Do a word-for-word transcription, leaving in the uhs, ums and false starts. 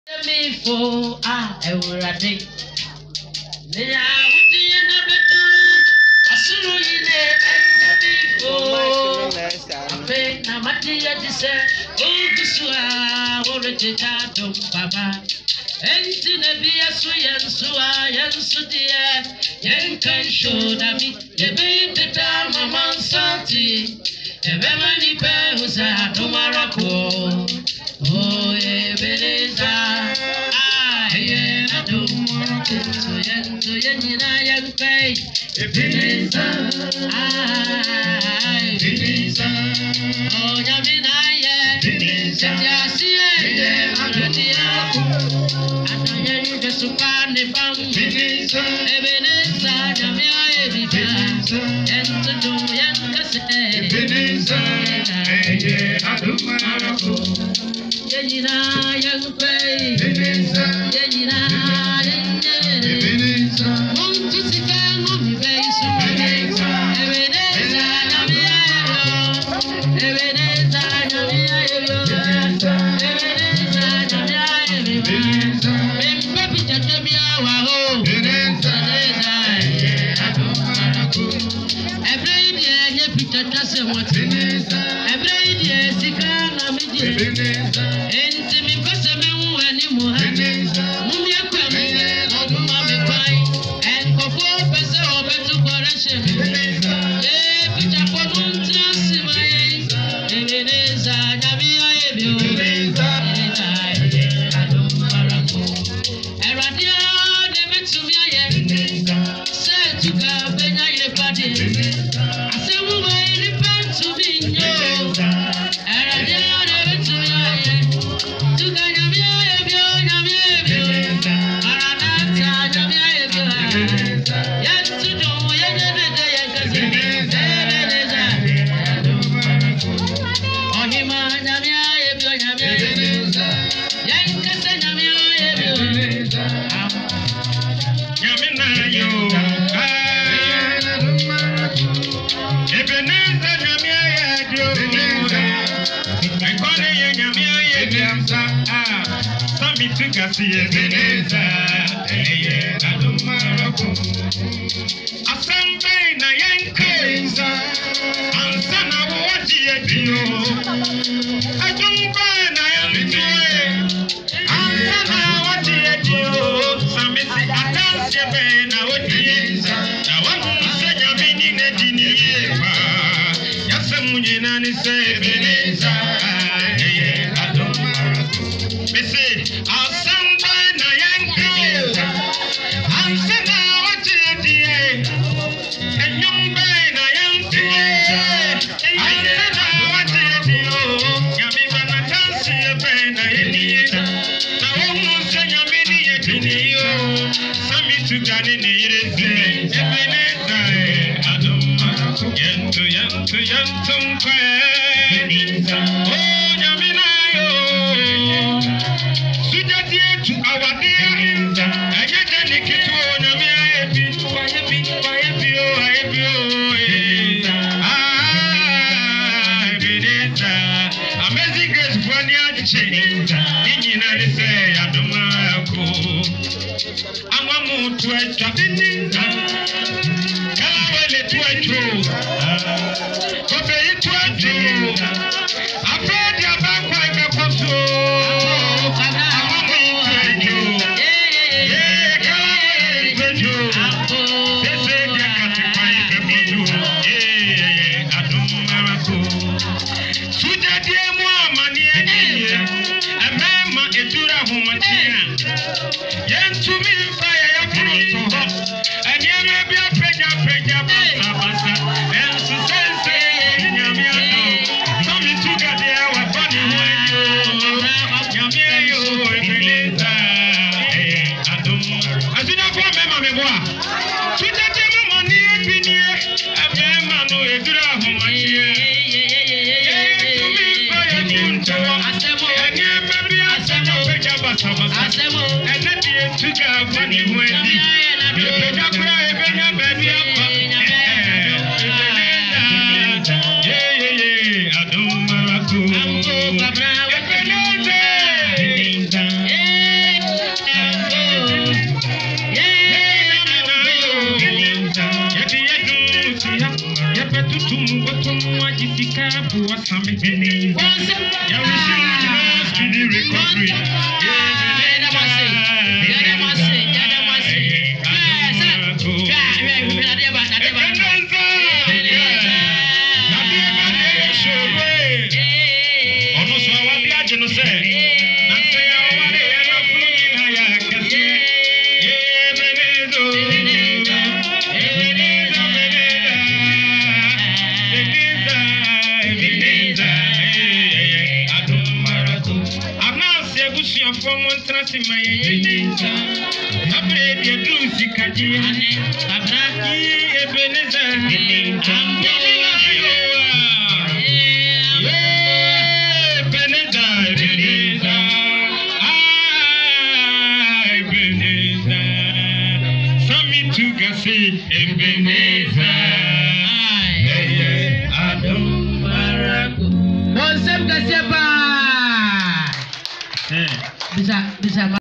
Me for ah, I will a day. They are with the end of it. I saw you there. Oh, I pay Namatia to say, oh, Gusua, or a jadum, Baba. Enti na bia so yenso a yenso de yenkan show da mi ye be teta mama santi e be mani pe usa to marako oh ye beleza ah ye na do so yenso yenina yenkai e beleza ah beleza oh nyamina ye beleza ya si ye adutia Supane bam Ebeneza Ebeneza Jamia Ebeneza Ento Yankase Ebeneza Eye Adumarako Yejina Yankwe Ebeneza Yejina Ebeneza Monti Sikano Mibesu Ebeneza Ebeneza Jamia Ebeneza Jamia Ebeneza Ebeneza Jamia Ebeneza Ebeneza, eye adumarako. Asembe na yenkeza, ansana woti edio. Ajumba na yentoe, ansana woti edio. Samisi atanse be na woti eza. Na wangu senya mini nedini yewa. Yasemunye nani se ebeneza, eye adumarako. Mese, what's happening? Yeah, we should just be the recovery. Bisa bisa